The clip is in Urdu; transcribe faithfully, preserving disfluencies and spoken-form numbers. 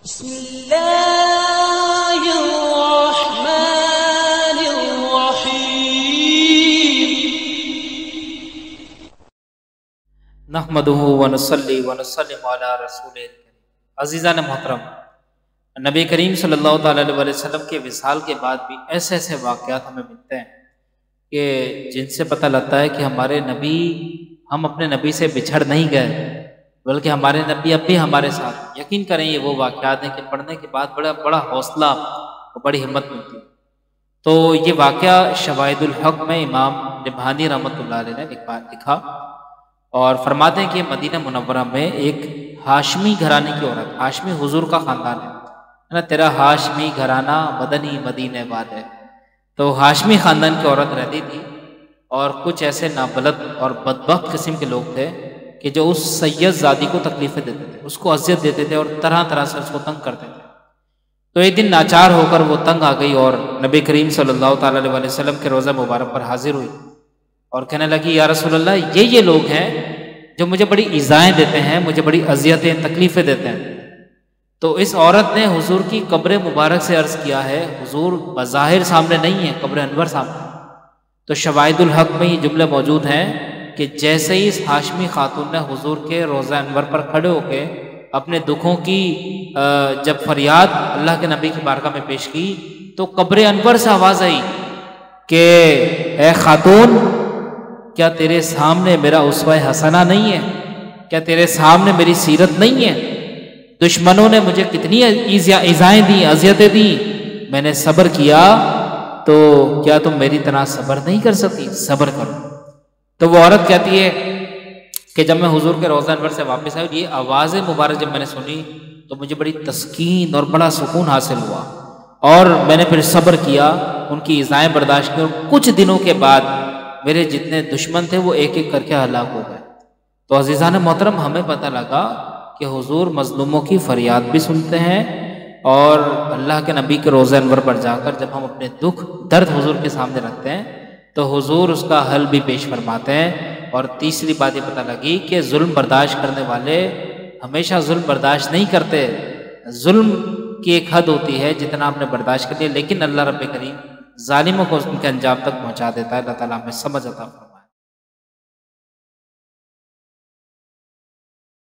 بسم اللہ الرحمن الرحیم نحمدہ ونصلی ونسلم علی رسول کریم۔ عزیزان محترم، نبی کریم صلی اللہ تعالیٰ علیہ وسلم کے وصال کے بعد بھی ایسے ایسے واقعات ہمیں ملتے ہیں کہ جن سے پتہ لگتا ہے کہ ہمارے نبی ہم اپنے نبی سے بچھڑ نہیں گئے، بلکہ ہمارے نبی اب بھی ہمارے ساتھ۔ یقین کریں یہ وہ واقعات ہیں کہ پڑھنے کے بعد بڑا بڑا حوصلہ اور بڑی ہمت ملتی ہے۔ تو یہ واقعہ شواہد الحق میں امام نبھانی رحمۃ اللہ علیہ نے لکھا اور فرماتے ہیں کہ مدینہ منورہ میں ایک ہاشمی گھرانے کی عورت، ہاشمی حضور کا خاندان ہے نا، تیرا ہاشمی گھرانہ مدنی مدینہ باد ہے، تو ہاشمی خاندان کی عورت رہتی تھی اور کچھ ایسے نابلد اور بدبخت قسم کے لوگ تھے کہ جو اس سید زادی کو تکلیفیں دیتے تھے، اس کو اذیت دیتے تھے اور طرح طرح سے اس کو تنگ کرتے تھے۔ تو ایک دن ناچار ہو کر وہ تنگ آ گئی اور نبی کریم صلی اللہ تعالیٰ علیہ وسلم کے روضہ مبارک پر حاضر ہوئی اور کہنے لگی یا رسول اللہ، یہ یہ لوگ ہیں جو مجھے بڑی ایذائیں دیتے ہیں، مجھے بڑی اذیتیں تکلیفیں دیتے ہیں۔ تو اس عورت نے حضور کی قبر مبارک سے عرض کیا ہے، حضور بظاہر سامنے نہیں ہے، قبر انور سامنے۔ تو شواہد الحق میں یہ جملے موجود ہیں کہ جیسے ہی اس ہاشمی خاتون نے حضور کے روضہ انور پر کھڑے ہو کے اپنے دکھوں کی جب فریاد اللہ کے نبی کی بارگاہ میں پیش کی تو قبر انور سے آواز آئی کہ اے خاتون، کیا تیرے سامنے میرا اسوہ حسنہ نہیں ہے؟ کیا تیرے سامنے میری سیرت نہیں ہے؟ دشمنوں نے مجھے کتنی ایذائیں دی، اذیتیں دی، میں نے صبر کیا، تو کیا تم میری طرح صبر نہیں کر سکتی؟ صبر کرو۔ تو وہ عورت کہتی ہے کہ جب میں حضور کے روضہ انور سے واپس آئی، یہ آواز مبارک جب میں نے سنی تو مجھے بڑی تسکین اور بڑا سکون حاصل ہوا اور میں نے پھر صبر کیا، ان کی ایذائیں برداشت کی، اور کچھ دنوں کے بعد میرے جتنے دشمن تھے وہ ایک ایک کر کے ہلاک ہو گئے۔ تو عزیزان محترم، ہمیں پتہ لگا کہ حضور مظلوموں کی فریاد بھی سنتے ہیں اور اللہ کے نبی کے روضہ انور پر جا کر جب ہم اپنے دکھ درد حضور کے سامنے رکھتے ہیں تو حضور اس کا حل بھی پیش فرماتے ہیں۔ اور تیسری بات یہ پتہ لگی کہ ظلم برداشت کرنے والے ہمیشہ ظلم برداشت نہیں کرتے، ظلم کی ایک حد ہوتی ہے جتنا آپ نے برداشت کر لیا، لیکن اللہ رب کریم ظالموں کو ان کے انجام تک پہنچا دیتا ہے۔ اللہ تعالیٰ ہمیں سمجھ عطا فرمائے۔